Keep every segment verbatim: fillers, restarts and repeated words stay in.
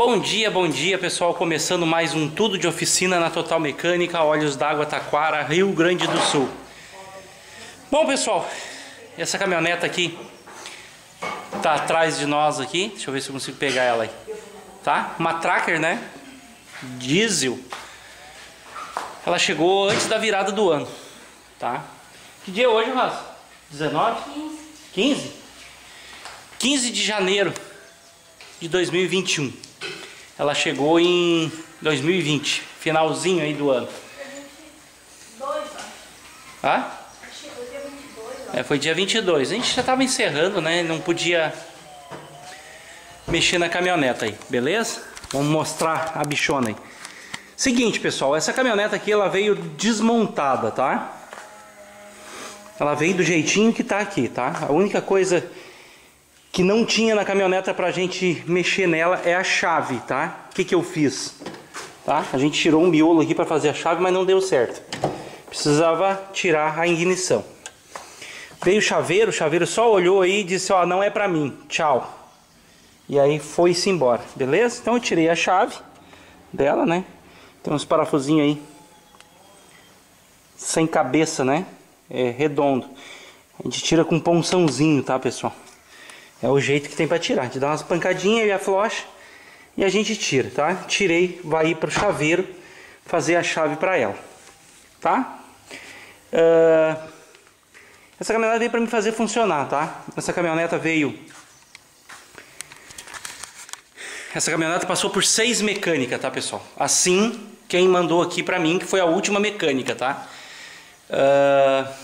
Bom dia, bom dia pessoal, começando mais um Tudo de Oficina na Total Mecânica, Olhos d'Água, Taquara, Rio Grande do Sul. Bom pessoal, essa caminhoneta aqui tá atrás de nós aqui, deixa eu ver se eu consigo pegar ela aí, tá? Uma Tracker, né? Diesel. Ela chegou antes da virada do ano, tá? Que dia é hoje, Raça? dezenove? quinze? quinze de janeiro de dois mil e vinte e um. Ela chegou em dois mil e vinte, finalzinho aí do ano. vinte e dois, acho. Hã? Chegou dia vinte e dois, ó. É, foi dia vinte e dois. A gente já tava encerrando, né? Não podia mexer na caminhoneta aí, beleza? Vamos mostrar a bichona aí. Seguinte, pessoal, essa caminhoneta aqui ela veio desmontada, tá? Ela veio do jeitinho que tá aqui, tá? A única coisa que não tinha na caminhoneta pra gente mexer nela é a chave, tá? O que que eu fiz? Tá? A gente tirou um miolo aqui pra fazer a chave, mas não deu certo. Precisava tirar a ignição. Veio o chaveiro, o chaveiro só olhou aí e disse, ó, não é pra mim, tchau. E aí foi-se embora, beleza? Então eu tirei a chave dela, né? Tem uns parafusinhos aí sem cabeça, né? É redondo. A gente tira com um ponçãozinho, tá, pessoal? É o jeito que tem pra tirar. A gente dá umas pancadinhas e aflocha e a gente tira, tá? Tirei, vai ir pro chaveiro fazer a chave pra ela, tá? Uh, essa caminhoneta veio pra me fazer funcionar, tá? Essa caminhoneta veio... Essa caminhoneta passou por seis mecânicas, tá, pessoal? Assim, quem mandou aqui pra mim, que foi a última mecânica, tá? Uh...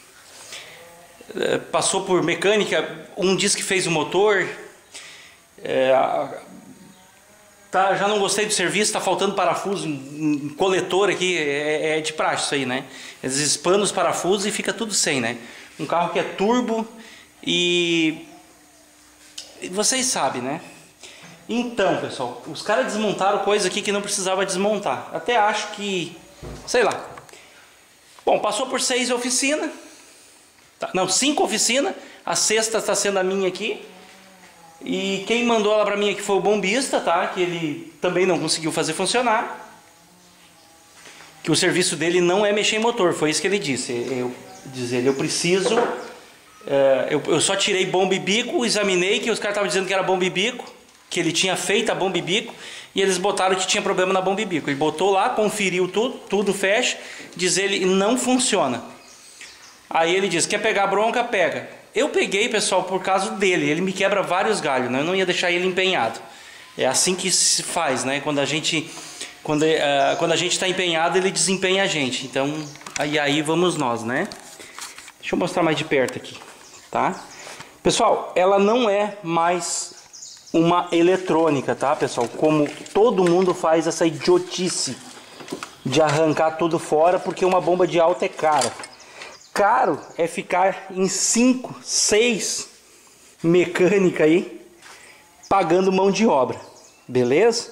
Passou por mecânica, um diz que fez o motor, é, tá, já não gostei do serviço, está faltando parafuso, um, um coletor aqui, é, é de praxe isso aí, né? Eles expandem os parafusos e fica tudo sem, né? Um carro que é turbo e... e vocês sabem, né? Então, pessoal, os caras desmontaram coisa aqui que não precisava desmontar. Até acho que, sei lá. Bom, passou por seis oficinas. Não, cinco oficinas, a sexta está sendo a minha aqui. E quem mandou ela para mim aqui foi o bombista, tá? Que ele também não conseguiu fazer funcionar. Que o serviço dele não é mexer em motor, foi isso que ele disse. Eu, diz ele, eu preciso... É, eu, eu só tirei bomba e bico, examinei que os caras estavam dizendo que era bomba e bico, que ele tinha feito a bomba e bico, e eles botaram que tinha problema na bomba e bico. Ele botou lá, conferiu tudo, tudo fecha, diz ele, não funciona. Aí ele diz, quer pegar bronca? Pega. Eu peguei, pessoal, por causa dele. Ele me quebra vários galhos, né? Eu não ia deixar ele empenhado. É assim que se faz, né? Quando a gente quando, uh, quando a gente está empenhado, ele desempenha a gente. Então, aí, aí vamos nós, né? Deixa eu mostrar mais de perto aqui, tá? Pessoal, ela não é mais uma eletrônica, tá, pessoal? Como todo mundo faz essa idiotice de arrancar tudo fora, porque uma bomba de alta é cara. Caro é ficar em cinco, seis mecânica aí pagando mão de obra, beleza?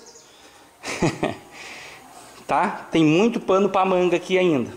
Tá? Tem muito pano para manga aqui ainda.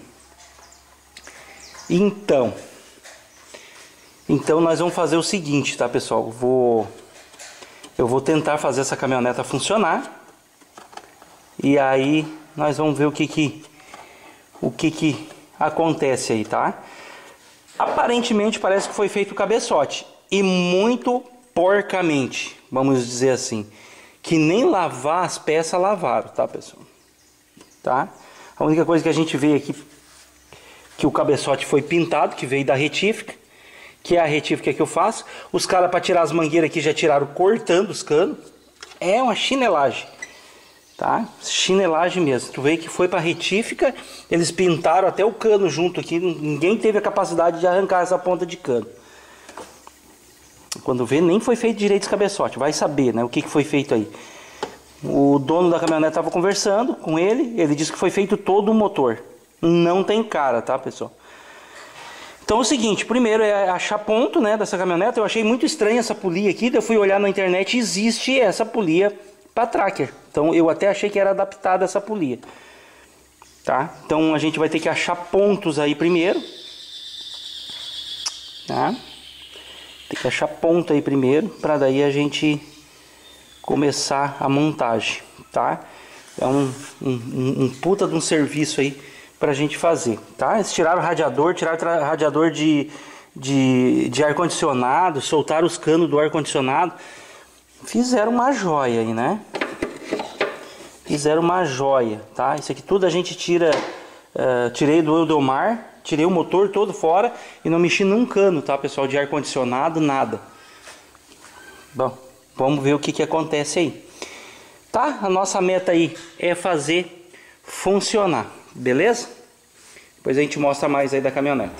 Então, então nós vamos fazer o seguinte, tá, pessoal? Vou, eu vou tentar fazer essa caminhoneta funcionar e aí nós vamos ver o que que o que que acontece aí, tá? Aparentemente parece que foi feito o cabeçote e muito porcamente, vamos dizer assim, que nem lavar as peças lavaram, tá, pessoal? Tá? A única coisa que a gente vê aqui que o cabeçote foi pintado, que veio da retífica, que é a retífica que eu faço. Os caras para tirar as mangueiras aqui já tiraram cortando os canos. É uma chinelagem. Tá? Chinelagem mesmo. Tu vê que foi para retífica, eles pintaram até o cano junto aqui, ninguém teve a capacidade de arrancar essa ponta de cano. Quando vê, nem foi feito direito esse cabeçote, vai saber, né, o que que foi feito aí. O dono da caminhonete estava conversando com ele, ele disse que foi feito todo o motor. Não tem cara, tá, pessoal? Então é o seguinte, primeiro é achar ponto, né, dessa caminhoneta. Eu achei muito estranha essa polia aqui, daí eu fui olhar na internet e existe essa polia para tracker. Então eu até achei que era adaptada essa polia. Tá? Então a gente vai ter que achar pontos aí primeiro. Tá? Tem que achar ponto aí primeiro, para daí a gente começar a montagem, tá? É um, um, um puta de um serviço aí pra gente fazer, tá? Eles tiraram o radiador, tiraram o radiador de, de, de ar-condicionado, soltaram os canos do ar-condicionado. Fizeram uma joia aí, né? Fizeram uma joia, tá? Isso aqui tudo a gente tira, uh, tirei do Eudomar, tirei o motor todo fora e não mexi num cano, tá, pessoal? De ar-condicionado, nada. Bom, vamos ver o que que acontece aí. Tá? A nossa meta aí é fazer funcionar, beleza? Depois a gente mostra mais aí da caminhonete.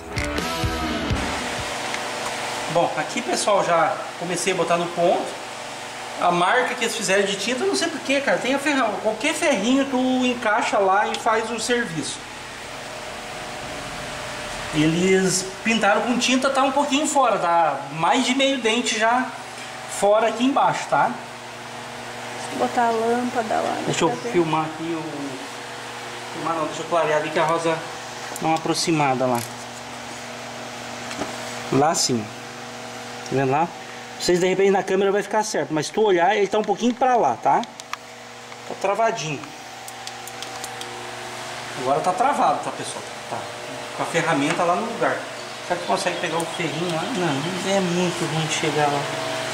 Bom, aqui, pessoal, já comecei a botar no ponto. A marca que eles fizeram de tinta, eu não sei porquê, cara. Tem a ferra... Qualquer ferrinho tu encaixa lá e faz o serviço. Eles pintaram com tinta, tá um pouquinho fora, tá mais de meio dente já fora aqui embaixo, tá? Botar a lâmpada lá. Deixa eu filmar aqui o... Filmar não, deixa eu clarear ali que a rosa dá uma aproximada lá. Lá sim. Tá vendo lá? Vocês de repente na câmera vai ficar certo, mas se tu olhar ele tá um pouquinho pra lá, tá? Tá travadinho. Agora tá travado, tá, pessoal? Tá. Com a ferramenta lá no lugar. Será que consegue pegar o ferrinho lá? Não, é muito ruim de chegar lá.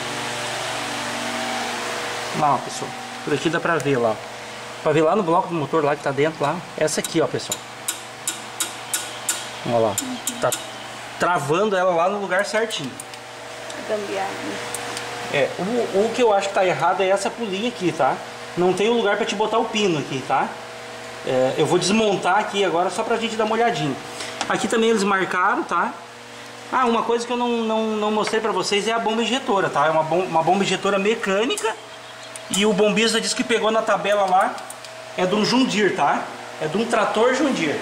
Lá, ó, pessoal. Por aqui dá pra ver lá. Pra ver lá no bloco do motor lá que tá dentro lá. Essa aqui, ó, pessoal. Olha lá. Uhum. Tá travando ela lá no lugar certinho. Gambiarra. É, o, o que eu acho que tá errado é essa polinha aqui, tá? Não tem um lugar pra te botar o pino aqui, tá? É, eu vou desmontar aqui agora só pra gente dar uma olhadinha. Aqui também eles marcaram, tá? Ah, uma coisa que eu não, não, não mostrei pra vocês é a bomba injetora, tá? É uma, bom, uma bomba injetora mecânica. E o bombista disse que pegou na tabela lá. É de um John Deere, tá? É de um trator John Deere.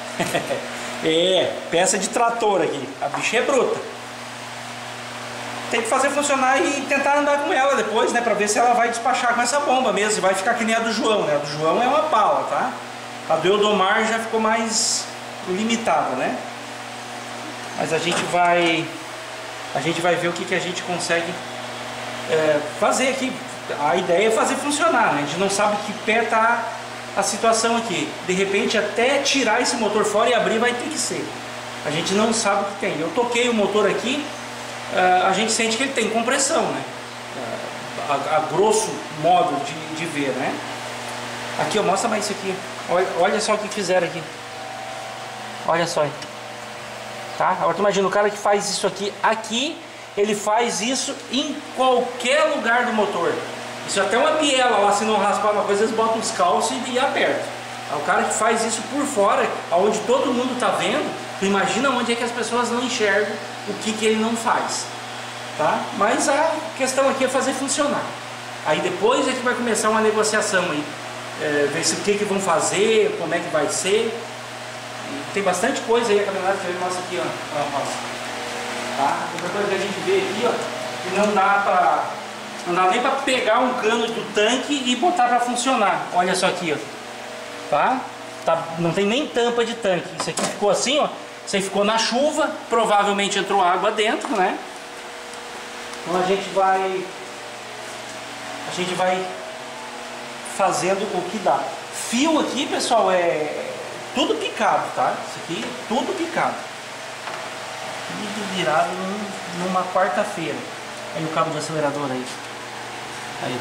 É, peça de trator aqui. A bicha é bruta. Tem que fazer funcionar e tentar andar com ela depois, né? Pra ver se ela vai despachar com essa bomba mesmo. Se vai ficar que nem a do João, né? A do João é uma bala, tá? A do Eudomar já ficou mais limitada, né? Mas a gente vai... A gente vai ver o que, que a gente consegue é, fazer aqui. A ideia é fazer funcionar, né? A gente não sabe que pé tá a situação aqui. De repente até tirar esse motor fora e abrir vai ter que ser. A gente não sabe o que tem. Eu toquei o motor aqui, uh, a gente sente que ele tem compressão, né? Uh, a, a grosso modo de, de ver, né? Aqui, ó, mostra mais isso aqui. Olha, olha só o que fizeram aqui. Olha só aí. Tá? Agora tu imagina o cara que faz isso aqui aqui, ele faz isso em qualquer lugar do motor. Isso até uma biela lá, se não raspar uma coisa, eles botam os calços e, e apertam. O cara que faz isso por fora, onde todo mundo está vendo, tu imagina onde é que as pessoas não enxergam o que, que ele não faz. Tá? Mas a questão aqui é fazer funcionar. Aí depois é que vai começar uma negociação aí. É, ver se o que, que vão fazer, como é que vai ser. E tem bastante coisa aí, a caminhonete que ele mostra aqui, ó. ó, ó. Tá? Outra coisa que a gente vê aqui, ó, que não dá pra... Não dá nem para pegar um cano do tanque e botar para funcionar. Olha só aqui, ó. Tá? Tá? Não tem nem tampa de tanque. Isso aqui ficou assim, ó. Isso aí ficou na chuva. Provavelmente entrou água dentro, né? Então a gente vai... A gente vai fazendo o que dá. Fio aqui, pessoal, é tudo picado, tá? Isso aqui, tudo picado. Tudo virado num, numa quarta-feira. Aí o cabo do acelerador aí. Aí.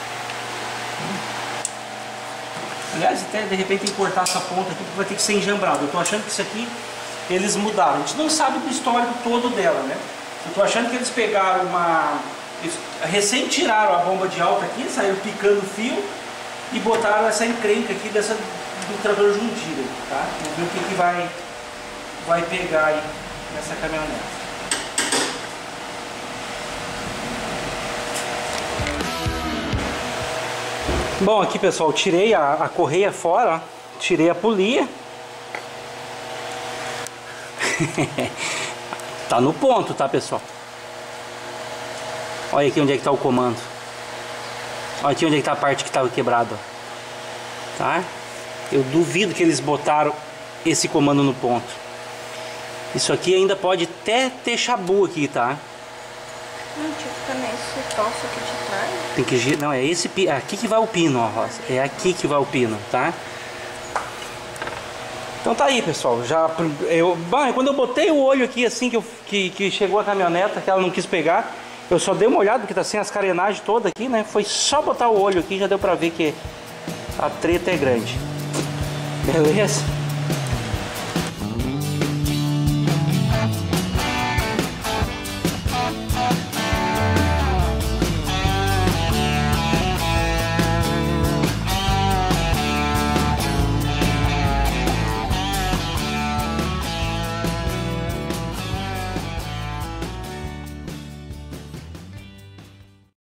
Aliás, até de repente tem que cortar essa ponta aqui porque vai ter que ser enjambrado. Eu tô achando que isso aqui eles mudaram. A gente não sabe do histórico todo dela, né? Eu tô achando que eles pegaram uma... Eles recém tiraram a bomba de alta aqui, saíram picando fio e botaram essa encrenca aqui dessa, do trator John Deere, tá? Vamos ver o que, que vai, vai pegar aí nessa caminhonete. Bom, aqui, pessoal, tirei a, a correia fora, ó. Tirei a polia. Tá no ponto, tá, pessoal? Olha aqui onde é que tá o comando. Olha aqui onde é que tá a parte que tava quebrada, tá? Eu duvido que eles botaram esse comando no ponto. Isso aqui ainda pode até ter chabu aqui, tá? Não, tinha que ficar nesse troço aqui de trás. Tem que girar. Não, é esse pino. Aqui que vai o pino, ó, Rosa. É aqui que vai o pino, tá? Então tá aí, pessoal. Já eu, bah, quando eu botei o olho aqui, assim que, eu, que, que chegou a caminhoneta, que ela não quis pegar, eu só dei uma olhada, porque tá sem as carenagens todas aqui, né? Foi só botar o olho aqui, já deu pra ver que a treta é grande. Beleza?